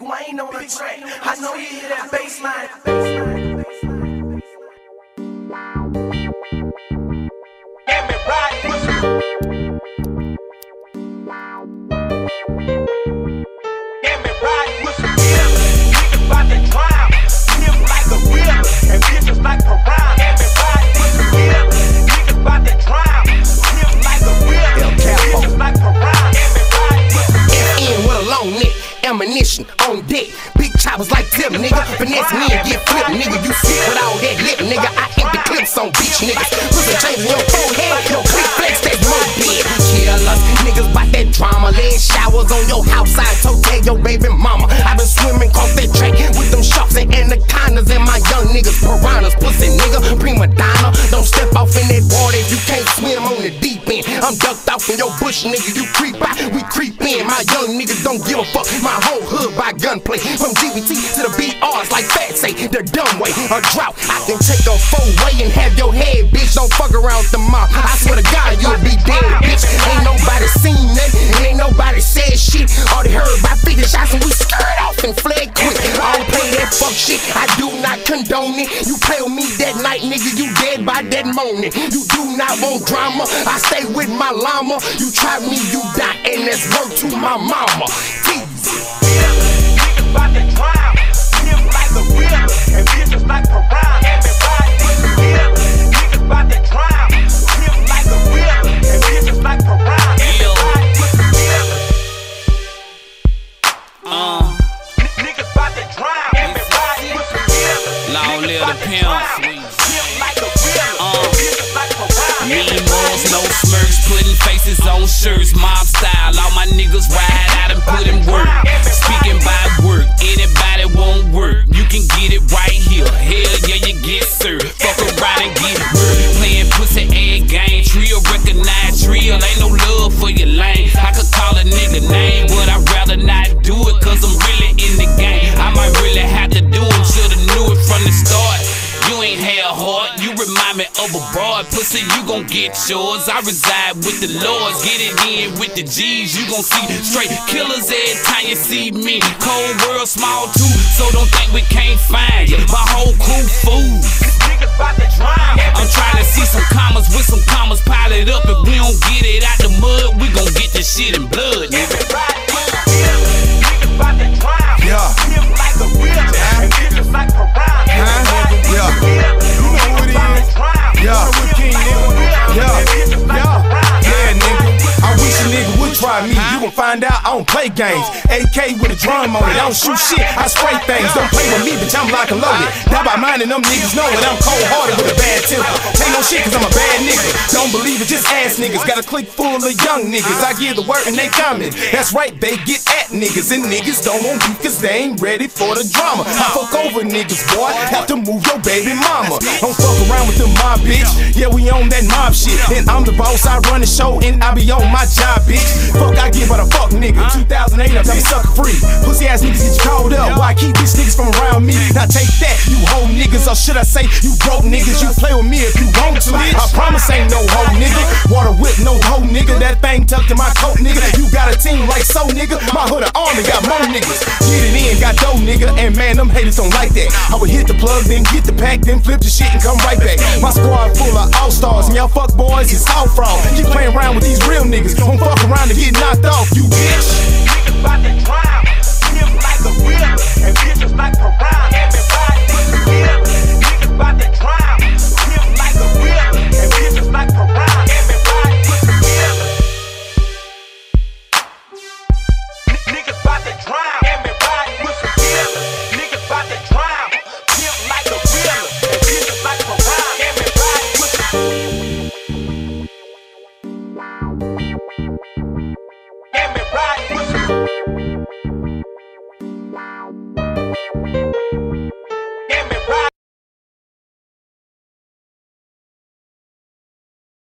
Wayne on the track. I know you hear that bass line. Get me right. Get me right with some niggas about to drown. Live like a river and bitches like piranha. Get me right with some niggas about to drown. Live like a river and bitches like piranha. Get me right with some FN with a long neck, ammunition on deck. Big choppers like Tip, nigga. Finesse me and get flipped, nigga. You sick with all that lip, nigga. I empty clips on bitch niggas. Put some chains in your forehead, your click flex, that's more dead. Killers, niggas bout that drama. Laying showers on your house, I told your baby mama. I been swimming across that track with them sharks and anacondas and my young niggas piranhas. Pussy nigga, prima donna. Don't step off in that water if you can't swim on the deep end. I'm ducked off in your bush, nigga. You creep out, we creep in. My young niggas don't give a fuck. My whole hood by gunplay. From GBT to the BRs like Fat say, the dumb way. A drought, I can take a 4-way and have your head, bitch. Don't fuck around with the mob. I swear to God, you'll be dead, bitch. Ain't nobody seen nothing, and ain't nobody said shit. All they heard about 50 shots and we scared off and fled quick. I don't play that fuck shit, I do not condone it. You play with me that night, nigga, you dead by that morning. You do not want drama, I stay with my llama. You try me, you die, and that's word to my mama. niggas about to drown. Live like a river and bitches like piranha. Everybody with some niggas about to drown. Live like a river and bitches like piranha. Everybody with some niggas about to drown. Everybody with some Long live the pimp. Live like a river and bitches like piranha. Mean moves, no smirks, putting faces on shirts, mob style. All my niggas ride out and put in work. Speaking by work, anybody won't work. You can get it right here. Hell yeah, you get served. Fuck around and get work. Playing pussy egg game. Trio recognize trio. Ain't no love for your lane. I could call a nigga name, but I'd rather not do it, cause I'm really in the game. I might really have to do it. Should've knew it from the start. You ain't hell hard, you remind me of a broad. Pussy, you gon' get yours. I reside with the lords, get it in with the G's. You gon' see straight killers every time you see me. Cold world, small too, so don't think we can't find you. My whole crew fools. Niggas about to drown. I'm trying to see some commas with some commas, pile it up. If we don't get it out the mud, we gon' get this shit in blood, nigga. Everybody with some niggas about to drown. Yeah. Live like a river and bitches like piranha. Everybody with Yeah. some niggas about to drown. Yeah. Live like a river and bitches like piranha. Yeah, nigga. I wish a nigga would try me. You gon' find out I don't play games. AK with a drum on it. I don't shoot shit, I spray things. Don't play with me, bitch, I'm lock and loaded. Die by mine and them niggas know it. I'm cold hearted with a bad temper. Take no shit cause I'm a bad nigga. Don't believe it, just ass niggas. Got a clique full of young niggas. I give the word and they coming. That's right, they get at niggas. And niggas don't want beef cause they ain't ready for the drama. I fuck over niggas, boy. Have to move your baby mama. Don't fuck around with them mob, bitch. Yeah, we on that mob shit. And I'm the boss, I run the show and I be on my job, bitch. Fuck, I give but a fuck nigga. 2008, I'm sucker free. Pussy ass niggas get you called up. Why keep these niggas from around me? Now take that, you hoe niggas. Or should I say, you broke niggas. You play with me if you want to. I promise ain't no hoe nigga. Water whip, no hoe nigga. That thing tucked in my coat, nigga. You got a team like so, nigga. My hood of army got more niggas. Get it in, got dough, nigga. And man, them haters don't like that. I would hit the plug, then get the pack, then flip the shit and come right back. My squad full of all-stars, and y'all fuck boys is all fraud. Keep playing around with these real niggas. Don't fuck around and get knocked off, you bitch. Niggas about to drown.